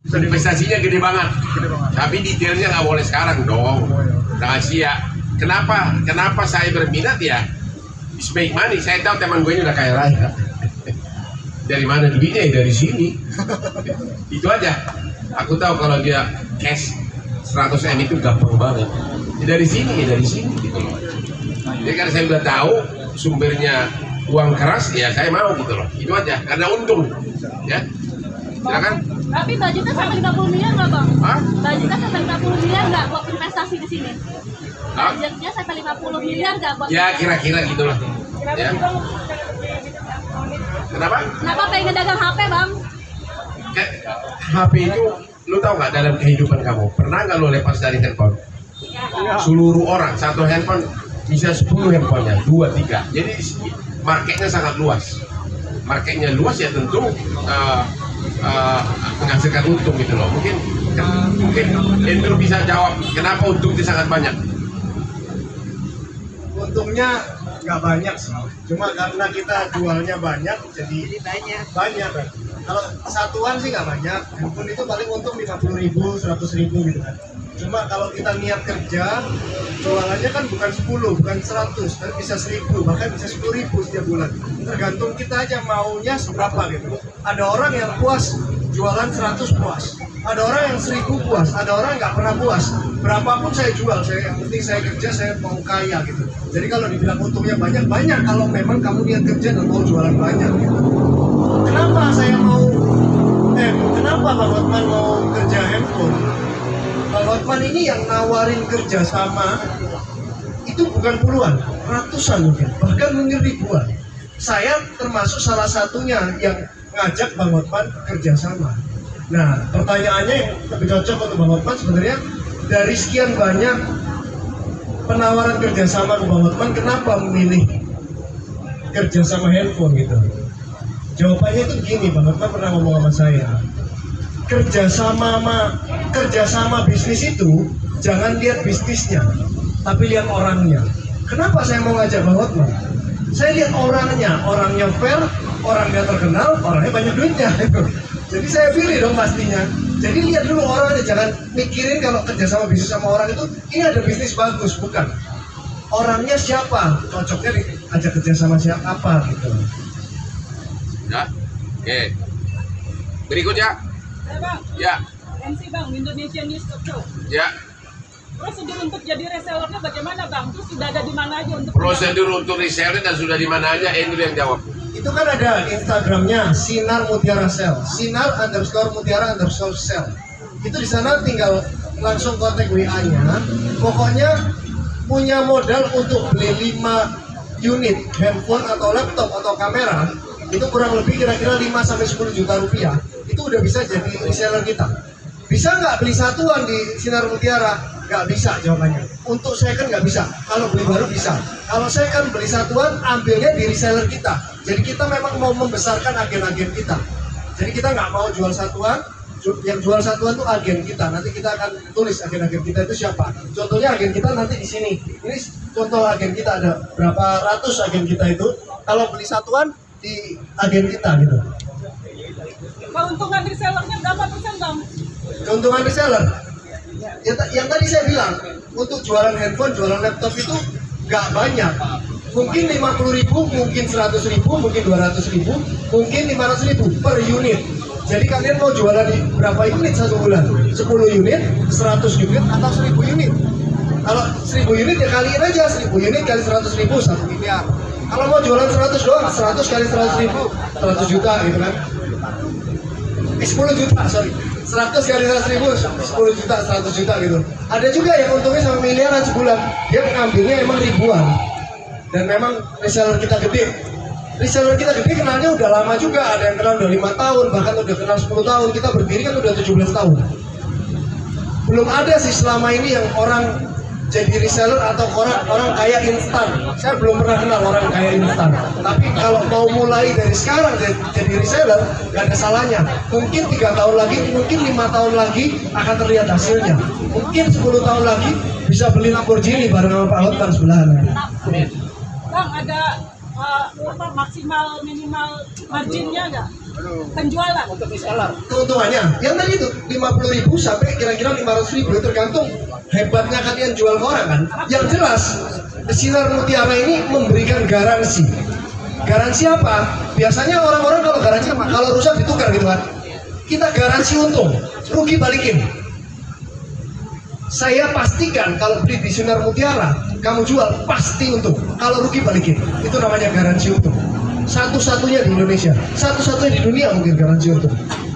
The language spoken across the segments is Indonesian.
Investasinya gede banget. Tapi detailnya nggak boleh sekarang dong. Rahasia. Kenapa saya berminat ya? It's make money. Saya tahu teman gue ini udah kaya raya. Dari mana duitnya? Ya dari sini. Itu aja. Aku tahu kalau dia cash 100 M itu gampang banget. Ya dari sini gitu loh. Jadi karena saya udah tahu sumbernya uang keras, ya saya mau gitu loh. Itu aja. Karena untung. Ya. Silakan. Tapi budgetnya sampai 50 miliar nggak bang? Hah? Budgetnya sampai 50 miliar nggak buat investasi di sini? Budgetnya sampai 50 miliar nggak buat? Ya kira-kira gitulah. Ya. Kenapa? Kenapa pengen dagang HP bang? HP itu, lu tahu nggak dalam kehidupan kamu pernah nggak lu lepas dari handphone? Seluruh orang satu handphone bisa 10 handphonenya, 2, 3. Jadi marketnya sangat luas. Marketnya luas ya tentu menghasilkan untung gitu loh. Mungkin Andrew bisa jawab kenapa untungnya sangat banyak. Untungnya nggak banyak sih, cuma karena kita jualnya banyak jadi banyak kan. Kalau satuan sih nggak banyak, handphone itu paling untung 50.000, 100.000 gitu kan. Cuma kalau kita niat kerja, jualannya kan bukan 10, bukan 100, tapi bisa 1000, bahkan bisa 10.000 setiap bulan. Tergantung kita aja maunya seberapa gitu. Ada orang yang puas jualan 100 puas, ada orang yang 1000 puas, ada orang nggak pernah puas. Berapapun saya jual, yang penting saya kerja, saya mau kaya gitu. Jadi kalau dibilang untungnya banyak kalau memang kamu niat kerja dan mau jualan banyak gitu. Kenapa Bang Hotman mau kerja handphone? Bang Hotman ini yang nawarin kerja sama itu bukan puluhan, ratusan mungkin, bahkan mungkin ribuan. Saya termasuk salah satunya yang ngajak Bang Hotman kerja sama. Nah, pertanyaannya yang lebih cocok untuk Bang Hotman sebenarnya, dari sekian banyak penawaran kerjasama ke Bang Hotman, kenapa memilih kerjasama handphone gitu? Jawabannya itu gini, Bang Hotman pernah ngomong sama saya, kerjasama bisnis itu jangan lihat bisnisnya, tapi lihat orangnya. Kenapa saya mau ngajak Bang Hotman? Saya lihat orangnya fair, orangnya terkenal, orangnya banyak duitnya. Jadi saya pilih dong pastinya. Jadi lihat dulu orangnya, jangan mikirin kalau kerjasama bisnis sama orang itu ini ada bisnis bagus, bukan. Orangnya siapa, cocoknya diajak kerjasama siapa apa gitu. Ya, oke. Berikutnya. Bang. Ya. MC Bang, Indonesia News Talk Show. Ya. Prosedur untuk jadi resellernya bagaimana Bang? Terus sudah ada di mana aja untuk prosedur untuk reseller dan sudah di mana aja? Andrew yang jawab. Itu kan ada Instagramnya Sinar Mutiara Sell, Sinar_Mutiara_Sell. Itu di sana tinggal langsung kontak WA-nya. Pokoknya punya modal untuk beli 5 unit handphone atau laptop atau kamera, itu kurang lebih kira-kira 5-10 juta rupiah. Itu udah bisa jadi reseller kita. Bisa nggak beli satuan di Sinar Mutiara? Nggak bisa jawabannya. Untuk second nggak bisa. Kalau beli baru bisa. Kalau second beli satuan, ambilnya di reseller kita. Jadi kita memang mau membesarkan agen-agen kita. Jadi kita nggak mau jual satuan. Yang jual satuan itu agen kita. Nanti kita akan tulis agen-agen kita itu siapa. Contohnya agen kita nanti di sini. Ini contoh agen kita, ada berapa ratus agen kita itu. Kalau beli satuan di agen kita gitu. keuntungan resellernya berapa persen Bang? Keuntungan reseller? Yang tadi saya bilang, untuk jualan handphone, jualan laptop itu nggak banyak. Mungkin 50.000, mungkin 100.000, mungkin 200.000, mungkin 500.000 per unit. Jadi kalian mau jualan di berapa unit satu bulan? 10 unit, 100 unit, atau 1000 unit? Kalau 1000 unit ya kaliin aja, 1000 unit kali 100.000, 1 miliar. Kalau mau jualan 100 doang, 100 kali 100.000, 100 juta gitu kan. 10 juta, sorry. 100 kali 100.000, 10 juta, 100 juta gitu. Ada juga yang untungnya sama miliaran sebulan. Dia mengambilnya emang ribuan. Dan memang reseller kita gede. Reseller kita gede kenalnya udah lama juga. Ada yang kenal udah 5 tahun, bahkan udah kenal 10 tahun. Kita berdiri kan udah 17 tahun. Belum ada sih selama ini yang orang jadi reseller atau orang kaya instan. Saya belum pernah kenal orang kaya instan. Tapi kalau mau mulai dari sekarang jadi reseller, gak ada salahnya. Mungkin 3 tahun lagi, mungkin 5 tahun lagi akan terlihat hasilnya. Mungkin 10 tahun lagi bisa beli Lamborghini bareng sama Pak Hotman sebelahan. Bang, ada maksimal minimal marginnya nggak? Penjualan untuk reseller. Keuntungannya, yang tadi itu 50 50.000 sampai kira-kira 500.000, tergantung hebatnya kalian jual ke orang kan. Yang jelas Sinar Mutiara ini memberikan garansi. Garansi apa? Biasanya orang-orang kalau garansi kalau rusak ditukar gitu kan. Kita garansi untung, rugi balikin. Saya pastikan kalau beli di Sinar Mutiara, kamu jual pasti untung. Kalau rugi balikin. Itu namanya garansi untung. Satu-satunya di Indonesia, satu-satunya di dunia mungkin garansi untung.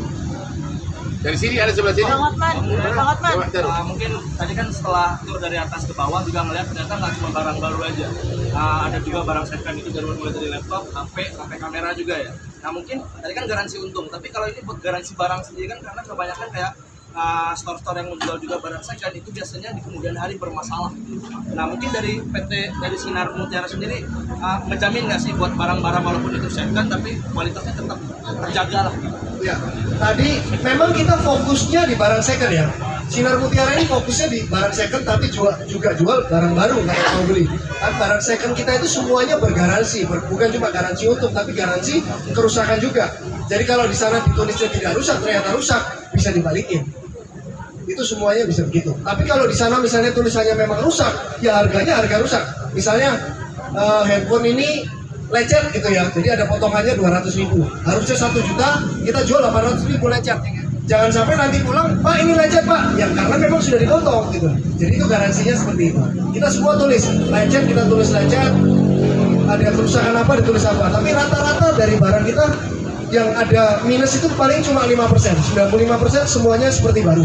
Dari sini ada sebelah sini. Bang Otman. Mungkin tadi kan setelah tur dari atas ke bawah juga melihat ternyata nggak cuma barang baru aja. Ada juga barang second itu mulai dari laptop, HP, sampai kamera juga ya. Nah mungkin tadi kan garansi untung, tapi kalau ini buat garansi barang sendiri kan karena kebanyakan kayak store-store yang menjual juga barang second itu biasanya di kemudian hari bermasalah. Nah mungkin dari dari Sinar Mutiara sendiri menjamin nggak sih buat barang-barang walaupun itu second tapi kualitasnya tetap terjaga lah. Ya, tadi memang kita fokusnya di barang second ya. Sinar Mutiara ini fokusnya di barang second tapi juga jual barang baru kayak mau beli. Kan barang second kita itu semuanya bergaransi, bukan cuma garansi untung tapi garansi kerusakan juga. Jadi kalau di sana ditulisnya tidak rusak ternyata rusak, bisa dibalikin. Itu semuanya bisa begitu. Tapi kalau di sana misalnya tulisannya memang rusak, ya harganya harga rusak. Misalnya handphone ini lecet gitu ya, jadi ada potongannya 200.000, harusnya 1 juta, kita jual 800.000 lecet. Jangan sampai nanti pulang, Pak ini lecet Pak, ya karena memang sudah dipotong gitu. Jadi itu garansinya seperti itu. Kita semua tulis lecet, kita tulis lecet, ada kerusakan apa ditulis apa. Tapi rata-rata dari barang kita yang ada minus itu paling cuma 5%, 95% semuanya seperti baru.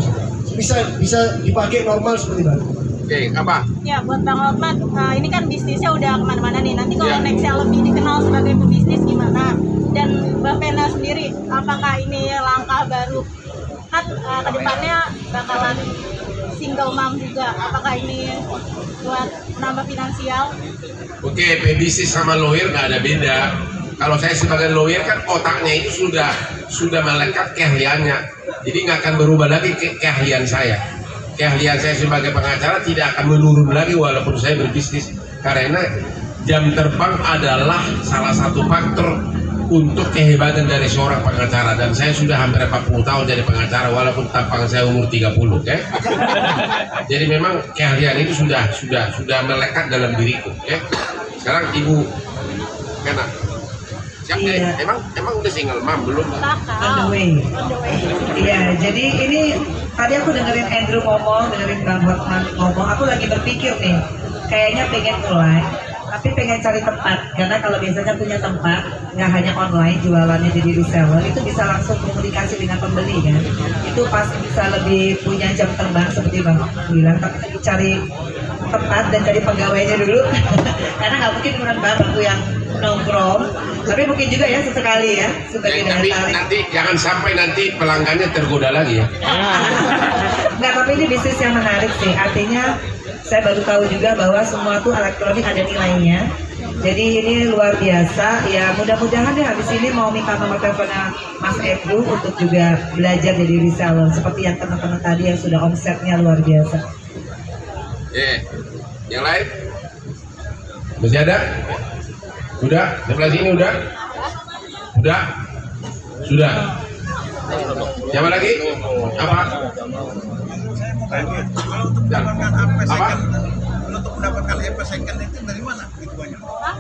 Bisa dipakai normal seperti baru. Oke, apa? Ya, buat Bang Otman, ini kan bisnisnya udah kemana-mana nih. Nanti kalau nextnya lebih dikenal sebagai pebisnis gimana? Dan Mbak Vena sendiri, apakah ini langkah baru? Kan kedepannya bakalan single mom juga. Apakah ini buat menambah finansial? Oke, pebisnis sama lawyer nggak ada beda. Kalau saya sebagai lawyer kan otaknya itu sudah melekat keahliannya. Jadi nggak akan berubah lagi keahlian saya. Keahlian saya sebagai pengacara tidak akan menurun lagi walaupun saya berbisnis, karena jam terbang adalah salah satu faktor untuk kehebatan dari seorang pengacara, dan saya sudah hampir 40 tahun jadi pengacara walaupun tampang saya umur 30, okay? Jadi memang keahlian itu sudah melekat dalam diriku, okay? Sekarang Ibu Vena, siapa? Emang udah single mom belum? On the way. Iya, jadi ini tadi aku dengerin Andrew ngomong, dengerin Bang Hotman ngomong, aku lagi berpikir nih, kayaknya pengen mulai, tapi pengen cari tempat, karena kalau biasanya punya tempat, nggak hanya online jualannya jadi reseller, itu bisa langsung komunikasi dengan pembeli kan, itu pasti bisa lebih punya jam terbang seperti Bang bilang, tapi lagi cari tempat dan cari pegawainya dulu, karena nggak mungkin beneran Bang yang nongkrong, tapi mungkin juga ya sesekali ya sebagai daya tapi tarik. nanti jangan sampai nanti pelanggannya tergoda lagi ya. Nggak, tapi ini bisnis yang menarik sih, artinya saya baru tahu juga bahwa semua tuh elektronik ada nilainya, jadi ini luar biasa ya. Mudah-mudahan deh habis ini mau minta nomor teleponnya Mas Ebru untuk juga belajar jadi reseller seperti yang teman-teman tadi yang sudah omsetnya luar biasa. Yang lain masih ada? Sudah? Sebelah sini udah? Sudah. Siapa lagi? Apa? Apa? Untuk mendapatkan HP second itu dari mana? Gitu banyak.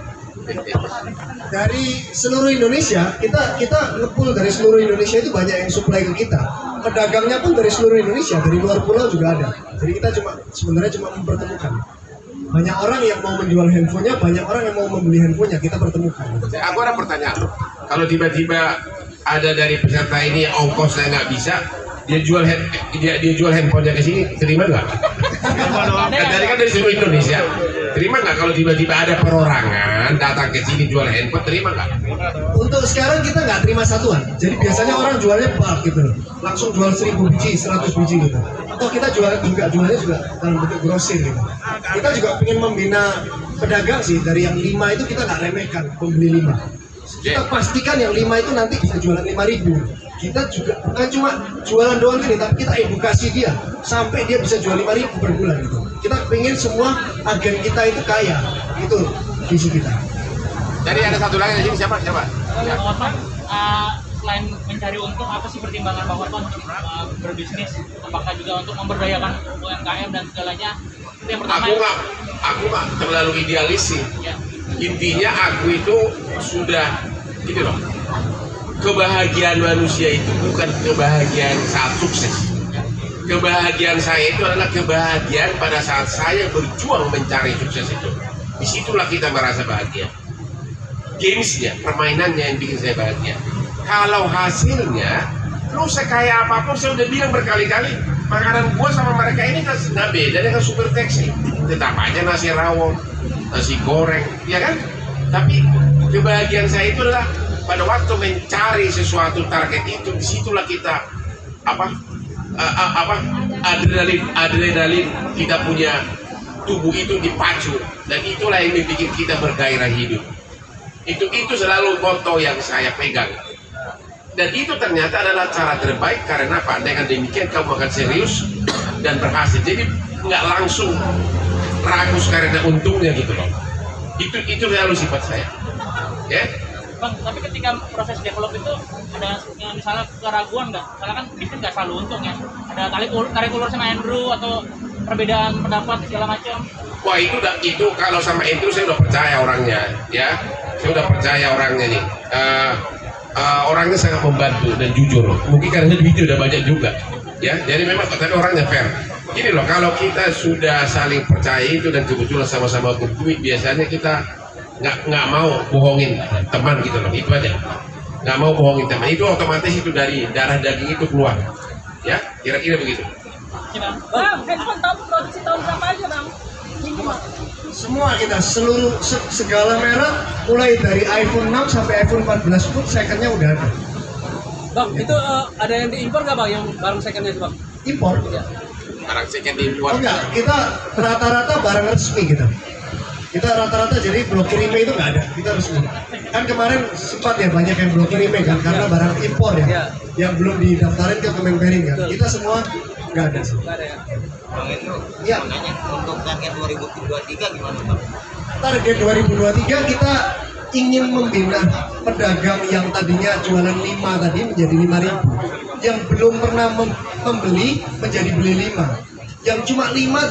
Dari seluruh Indonesia, kita nge-pull dari seluruh Indonesia, itu banyak yang supply ke kita. Pedagangnya pun dari seluruh Indonesia, dari luar pulau juga ada. Jadi kita sebenarnya cuma mempertemukan. Banyak orang yang mau menjual handphonenya, banyak orang yang mau membeli handphonenya, kita pertemukan. Aku ada pertanyaan. Kalau tiba-tiba ada dari peserta ini ongkosnya nggak bisa, dia jual handphonenya ke sini, terima nggak? Kan dari seluruh Indonesia, terima nggak kalau tiba-tiba ada perorangan datang ke sini jual handphone, terima nggak? Untuk sekarang kita nggak terima satuan, jadi biasanya orang jualnya bulk gitu, langsung jual 1000 biji, 100 biji gitu. Atau kita jualnya juga dalam bentuk grosir gitu. Kita juga ingin membina pedagang sih, dari yang 5 itu kita nggak remehkan, pembeli 5. Kita pastikan yang 5 itu nanti bisa jualan 5.000. Kita juga bukan cuma jualan doang gini, tapi kita edukasi dia sampai dia bisa jual 5.000 per bulan gitu. Kita pengen semua agen kita itu kaya, itu visi kita. Jadi ada satu lagi di sini, siapa? Ya. selain mencari untung, apa sih pertimbangan Bang Hotman untuk berbisnis? Apakah juga untuk memberdayakan UMKM dan segalanya? Itu yang pertama. Aku nggak terlalu idealis sih. Ya. Intinya aku itu sudah gitu loh. Kebahagiaan manusia itu bukan kebahagiaan saat sukses. Kebahagiaan saya itu adalah kebahagiaan pada saat saya berjuang mencari sukses itu. Disitulah kita merasa bahagia. Gamesnya, permainannya yang bikin saya bahagia. Kalau hasilnya, lu sekaya apapun, saya udah bilang berkali-kali, makanan gua sama mereka ini nggak beda dengan super taxi. Tetap aja nasi rawon, nasi goreng, ya kan? Tapi kebahagiaan saya itu adalah pada waktu mencari sesuatu target itu, disitulah kita adrenalin kita punya tubuh itu dipacu, dan itulah yang bikin kita bergairah hidup. Itu selalu moto yang saya pegang, dan itu ternyata adalah cara terbaik. Karena apa? Dengan demikian kamu akan serius dan berhasil. Jadi nggak langsung ragus karena untungnya gitu loh. Itu selalu sifat saya, ya. Bang, tapi ketika proses develop itu ada misalnya keraguan nggak? Misalnya kan bisnis nggak selalu untung ya. Ada tarik ulur sama Andrew atau perbedaan pendapat segala macam. Wah, itu kalau sama Andrew saya udah percaya orangnya, ya. Saya udah percaya orangnya nih. Orangnya sangat membantu dan jujur. Mungkin karena video udah banyak juga, ya. Jadi memang tapi orangnya fair. Gini loh, kalau kita sudah saling percaya itu dan kebetulan sama-sama berduit, biasanya kita nggak mau bohongin teman gitu loh, itu aja. Nggak mau bohongin teman, itu otomatis itu dari darah daging itu keluar, ya, kira-kira begitu. Bang, handphone tahun produksi tahun berapa aja bang? Semua kita, segala merek, mulai dari iPhone 6 sampai iPhone 14 pun secondnya udah ada. Bang, itu ada yang diimpor nggak bang, yang barang secondnya itu bang? Impor? Barang second diimpor. Oh enggak, kita rata-rata barang resmi kita. Kita rata-rata jadi blokir email itu nggak ada, kita resmi. Kan kemarin sempat ya banyak yang blokir email kan, karena barang impor ya, yang belum didaftarin ke Kemenperin kan. Kita semua nggak ada sih. Nggak ada ya? Bang Hendro, Ya. untuk target 2023 gimana Bang? Target 2023 kita ingin membina pedagang yang tadinya jualan 5 tadi menjadi 5.000, yang belum pernah membeli menjadi beli 5, yang cuma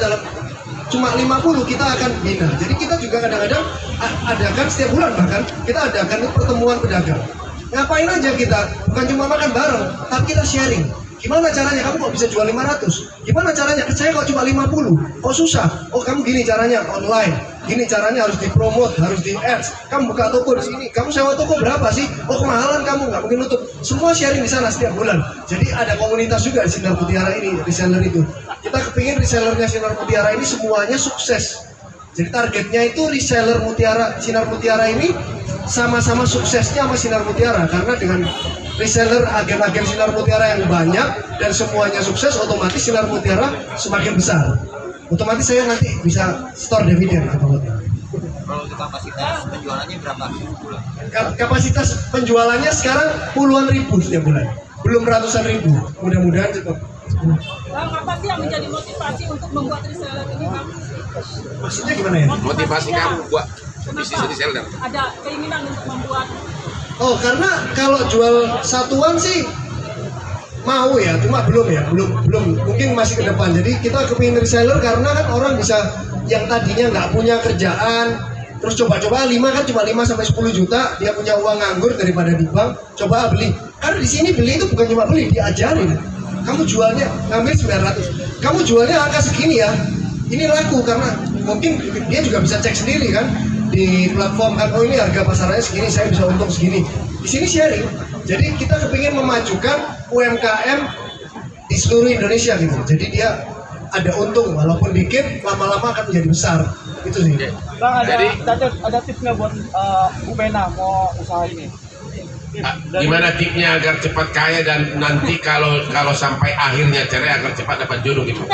50 kita akan bina. Jadi kita juga kadang-kadang adakan setiap bulan, bahkan kita adakan pertemuan pedagang. Ngapain aja kita, bukan cuma makan bareng, tapi kita sharing. Gimana caranya kamu kok bisa jual 500? Gimana caranya? Saya kok cuma 50? Kok susah? Oh kamu gini caranya, online. Gini caranya, harus dipromot, harus di ads. Kamu buka toko di sini. Kamu sewa toko berapa sih? Oh kemahalan kamu, nggak mungkin nutup. Semua sharing di sana setiap bulan. Jadi ada komunitas juga di Sinar Mutiara ini, reseller itu. Kita kepingin resellernya Sinar Mutiara ini semuanya sukses. Jadi targetnya itu reseller Mutiara, Sinar Mutiara ini sama-sama suksesnya sama Sinar Mutiara, karena dengan reseller agen-agen Sinar Mutiara yang banyak dan semuanya sukses, otomatis Sinar Mutiara semakin besar. Otomatis saya nanti bisa store dividen ke Bang. Kalau untuk kapasitas penjualannya berapa bulan? Kapasitas penjualannya sekarang puluhan ribu setiap bulan, belum ratusan ribu. Mudah-mudahan cepat. Bang, apa sih yang menjadi motivasi untuk membuat reseller ini bang? Maksudnya gimana ya? Motivasi kamu buat bisnis reseller. Ada keinginan untuk membuat. Oh, karena kalau jual satuan sih mau ya, cuma belum mungkin masih ke depan. Jadi kita kepingin reseller karena kan orang bisa yang tadinya nggak punya kerjaan, terus coba-coba 5 kan cuma 5 sampai 10 juta, dia punya uang nganggur daripada di bank, coba beli. Karena di sini beli itu bukan cuma beli, diajarin. Kamu jualnya ngambil 900, kamu jualnya angka segini ya, ini laku karena mungkin dia juga bisa cek sendiri kan di platform kan, oh ini harga pasarannya segini, saya bisa untung segini. Di sini sharing. Jadi kita kepingin memajukan UMKM di seluruh Indonesia gitu. Jadi dia ada untung walaupun dikit, lama-lama akan menjadi besar. Itu sih. Bang, Jadi, ada tips nggak buat Bu Bena mau usaha ini? gimana tipsnya agar cepat kaya dan nanti kalau sampai akhirnya cerai agar cepat dapat jodoh gitu?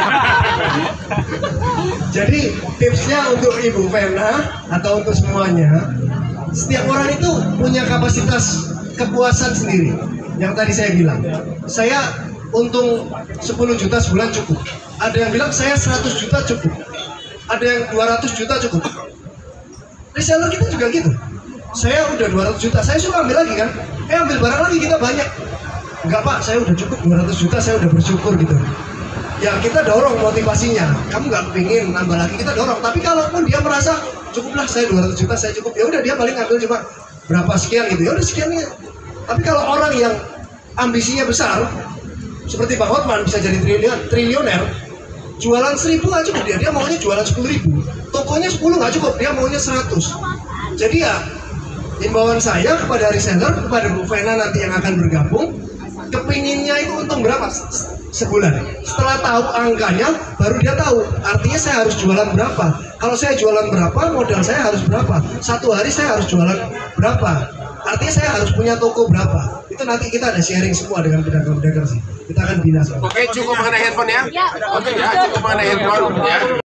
Jadi tipsnya untuk Ibu Vena atau untuk semuanya, setiap orang itu punya kapasitas kepuasan sendiri. Yang tadi saya bilang, saya untung 10 juta sebulan cukup. Ada yang bilang saya 100 juta cukup. Ada yang 200 juta cukup. Reseller kita juga gitu. Saya udah 200 juta, saya suka ambil lagi kan. ambil barang lagi kita banyak. Enggak Pak, saya udah cukup 200 juta, saya udah bersyukur gitu. Ya kita dorong motivasinya. Kamu nggak pengen nambah lagi, kita dorong. Tapi kalaupun dia merasa cukuplah saya 200 juta, saya cukup, ya udah dia paling ngambil cuma berapa sekian gitu. Ya udah sekiannya. Tapi kalau orang yang ambisinya besar, seperti Bang Hotman bisa jadi triliuner, jualan 1000 nggak cukup dia maunya jualan 10.000. Tokonya 10 nggak cukup, dia maunya 100. Jadi ya, himbauan saya kepada reseller, kepada Bu Vena nanti yang akan bergabung, kepinginnya itu untung berapa sebulan. Setelah tahu angkanya, baru dia tahu. Artinya saya harus jualan berapa. Kalau saya jualan berapa, modal saya harus berapa. Satu hari saya harus jualan berapa. Artinya saya harus punya toko berapa. Itu nanti kita ada sharing semua dengan pedagang-pedagang sih. Kita akan bina semua. Oke, cukup mengenai handphone ya. Ya, Oke ya, cukup mengenai handphone ya.